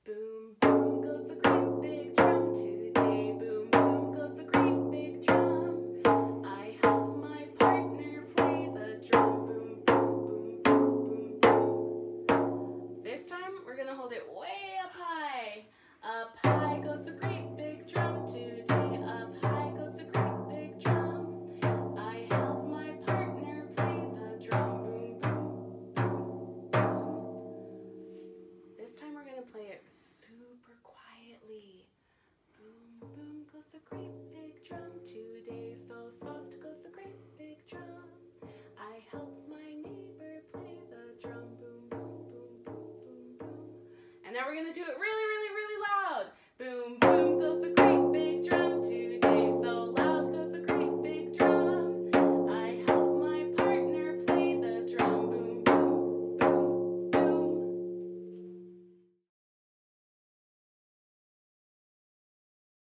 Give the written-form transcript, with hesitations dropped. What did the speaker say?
Boom, boom goes the great big drum today. Boom, boom goes the great big drum. I help my partner play the drum. Boom, boom, boom, boom, boom, boom. This time we're gonna hold it way up high. Up high goes the great big drum today. Up high goes the great big drum. I help my partner play the drum. Boom, boom, boom, boom. This time we're gonna play it super quietly. Boom, boom goes the great big drum today. So soft goes the great big drum. I help my neighbor play the drum. Boom, boom, boom, boom, boom, boom. And now we're gonna do it really, really